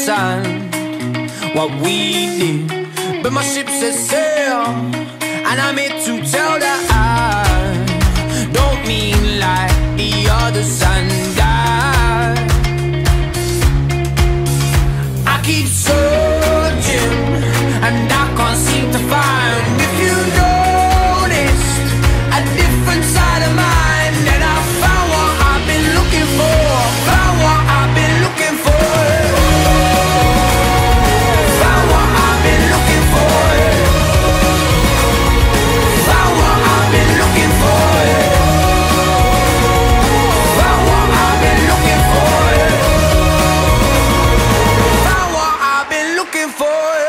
understand what we did, but my ship set sail, and I'm here to tell that I don't mean like the others, and I keep searching, and I can't seem to find. If you noticed a different side of mine, then I found what I've been looking for. Found what I've been looking for. Found what I've been looking for. Found what I've been looking for. Found what I've been looking for. Found what I've been looking for.